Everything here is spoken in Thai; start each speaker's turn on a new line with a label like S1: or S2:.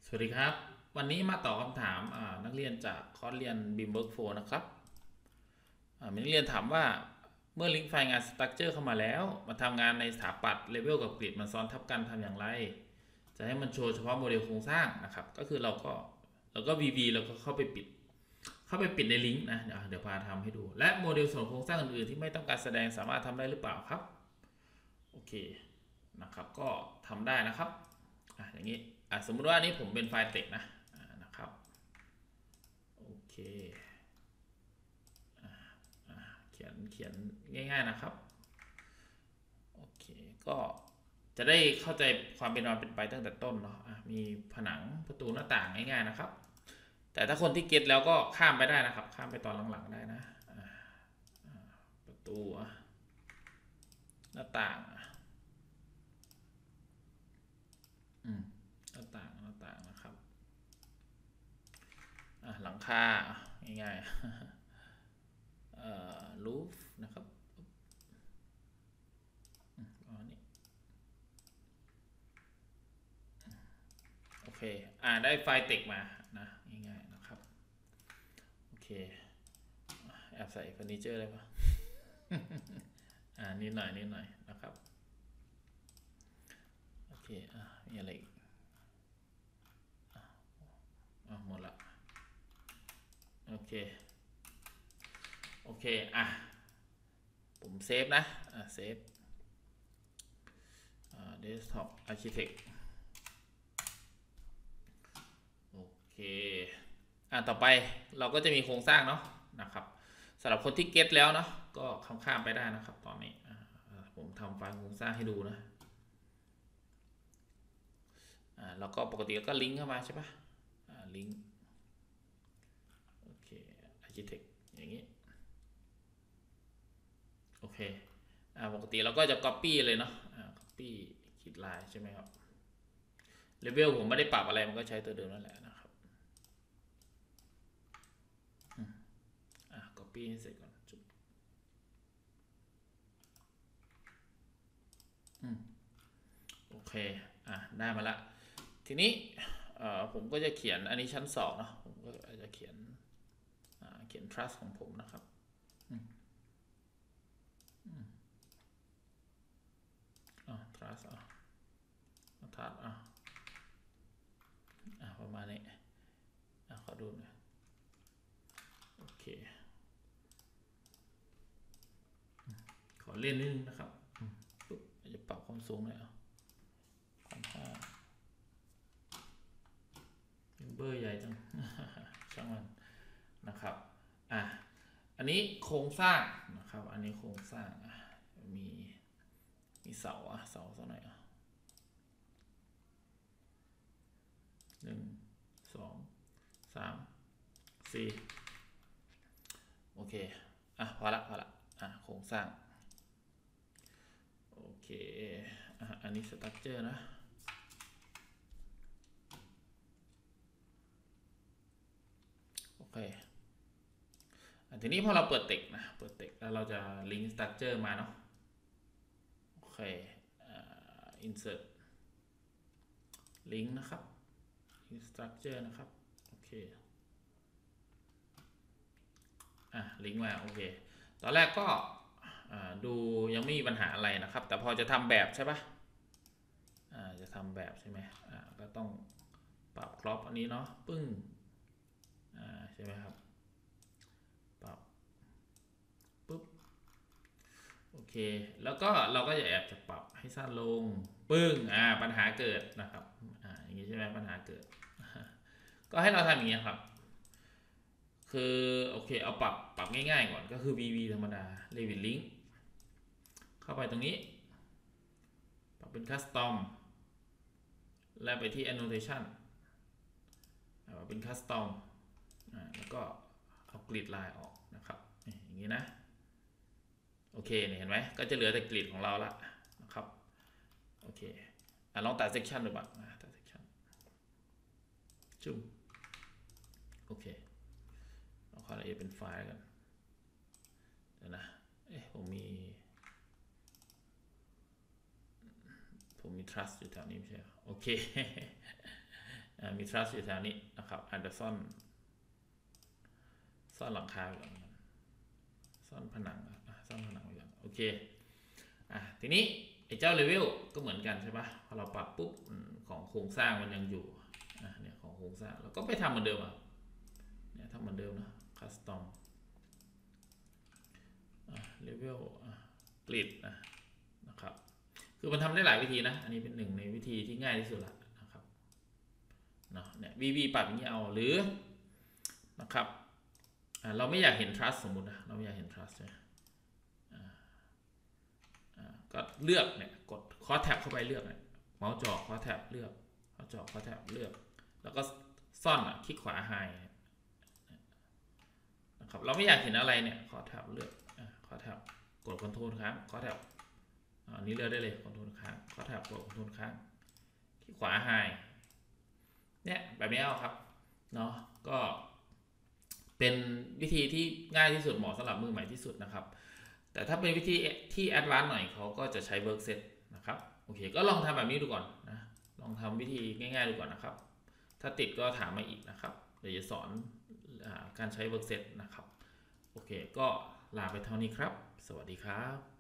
S1: สวัสดีครับวันนี้มาตอบคำถามนักเรียนจากคอร์สเรียน BIM Workflow นะครับมีนักเรียนถามว่าเมื่อลิงก์ไฟล์งานสตรัคเจอร์เข้ามาแล้วมาทำงานในสถาปัตย์เลเวลกับกริดมันซ้อนทับกันทำอย่างไรจะให้มันโชว์เฉพาะโมเดลโครงสร้างนะครับก็คือเราก็ VB แล้วก็เข้าไปปิดในลิงก์นะเดี๋ยวพาทำให้ดูและโมเดลส่วนโครงสร้างอื่นๆที่ไม่ต้องการแสดงสามารถทำได้หรือเปล่าครับโอเคนะครับก็ทำได้นะครับอย่างนี้สมมุติว่าอันนี้ผมเป็นไฟล์เต็กนะครับโอเคเขียนง่ายๆนะครับโอเคก็จะได้เข้าใจความเป็นมาเป็นไปตั้งแต่ต้นเนาะมีผนังประตูหน้าต่างง่ายๆนะครับแต่ถ้าคนที่เก็ตแล้วก็ข้ามไปได้นะครับข้ามไปตอนหลังๆได้นะประตูหน้าต่างหน้าต่างนะครับหลังคาง่ายๆรูฟนะครับนี่โอเคได้ไฟล์เต็กมานะง่ายๆนะครับโอเคแอบใส่เฟอร์นิเจอร์ได้ปะนิดหน่อยนะครับโอเคมีอะไรอีกหมดละโอเคผมเซฟนะเซฟdesktop architect โอเคต่อไปเราก็จะมีโครงสร้างเนาะนะครับสำหรับคนที่เก็ตแล้วเนาะก็ข้ามไปได้นะครับตอนนี้ผมทำไฟล์โครงสร้างให้ดูนะแล้วก็ปกติก็ลิงก์เข้ามาใช่ปะลิงก์โอเค architect อย่างนี้โอเคปกติเราก็จะ copy เลยเนาะcopy ขีดลายใช่ไหมครับเลเวลผมไม่ได้ปรับอะไรมันก็ใช้ตัวเดิมนั่นแหละนะครับcopy ให้เสร็จก่อนจุดโอเคได้มาละทีนี้ผมก็จะเขียนอันนี้ชั้น2เนาะผมก็จะเขียนtrust ของผมนะครับtrust ทัดประมาณนี้ขอดูหน่อยโอเคขอเล่นนิดนึงนะครับปุ๊บจะปรับความสูงหน่อยความค่าเบอร์ใหญ่จังช่างมันนะครับอันนี้โครงสร้างนะครับอันนี้โครงสร้างมีเสาสักหน่อย1 2 3 4โอเคพอละโครงสร้างโอเคอันนี้สตรัคเจอร์นะโอเคทีนี้พอเราเปิดเต็กแล้วเราจะลิงก์สตรัคเจอร์มาเนาะโอเคinsert link นะครับ structure นะครับโอเคลิงก์มาโอเคตอนแรกก็ดูยังไม่มีปัญหาอะไรนะครับแต่พอจะทำแบบใช่ปะจะทำแบบใช่ไหมก็ต้องปรับครอปอันนี้เนาะปึ้งใช่ไหมครับปรับปุ๊บโอเคแล้วก็เราก็จะแอบจะปรับให้สั้นลงปึ้งปัญหาเกิดนะครับอย่างนี้ใช่ไหมปัญหาเกิดก็ให้เราทำอย่างนี้ครับคือโอเคเอาปรับง่ายๆก่อนก็คือ VB ธรรมดา Revit Link เข้าไปตรงนี้ปรับเป็น Custom แล้วไปที่ Annotation ปรับเป็น Custom แล้วก็เอากริดลายออกนะครับอย่างนี้นะโอเคเห็นไหมก็จะเหลือแต่กริดของเราละนะครับโอเคลองตัด section ดูบ้างตัด section จุ่มโอเคเอาความละเอียดเป็นไฟล์กันเดี๋ยวนะผมมี trust อยู่แถวนี้ไม่ใช่โอเคมี truss อยู่แถวนี้นะครับอาจจะซ่อนหลังคาไว้ก่อนซ่อนผนังซ่อนผนังไว้ก่อนโอเคทีนี้ไอ้เจ้าเลเวลก็เหมือนกันใช่ปะพอเราปรับปุ๊บของโครงสร้างมันยังอยู่เนี่ยของโครงสร้างเราก็ไปทำเหมือนเดิมเนี่ยทำเหมือนเดิมนะ custom เลเวลกริดนะครับคือมันทำได้หลายวิธีนะอันนี้เป็นหนึ่งในวิธีที่ง่ายที่สุดละนะครับเนาะเนี่ย VB ปรับอย่างนี้เอาหรือนะครับเราไม่อยากเห็น trust สมมุตินะเราไม่อยากเห็น trust ใช่ไหมก็เลือกเนี่ยกดคอร์สแท็บเข้าไปเลือกเนี่ยเมาส์จอคอร์สแท็บเลือกเมาส์จอคอร์สแท็บเลือกแล้วก็ซ่อนคลิกขวา high นะครับเราไม่อยากเห็นอะไรเนี่ยคอร์สแท็บเลือกคอร์สแท็บกดคอนโทรลค้างคอร์สแท็บอันนี้เลือกได้เลยคอนโทรลค้างคอร์สแท็บกดคอนโทรลค้างคลิกขวา high เนี่ยแบบนี้เอาครับเนาะก็เป็นวิธีที่ง่ายที่สุดเหมาะสำหรับมือใหม่ที่สุดนะครับแต่ถ้าเป็นวิธีที่แอดวานซ์หน่อยเขาก็จะใช้ workset นะครับโอเคก็ลองทำแบบนี้ดูก่อนนะลองทำวิธีง่ายๆดูก่อนนะครับถ้าติดก็ถามมาอีกนะครับเดี๋ยวจะสอนการใช้ workset นะครับโอเคก็ลาไปเท่านี้ครับสวัสดีครับ